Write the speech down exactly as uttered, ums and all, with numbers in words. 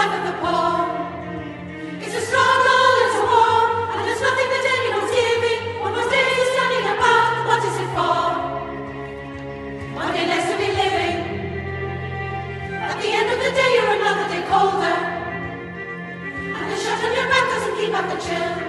life of the poor. It's a struggle, it's a war, and there's nothing that anyone's giving. One more day is standing about, what is it for? One day less to be living. At the end of the day, you're another day colder. And the shut on your back doesn't keep out the chill.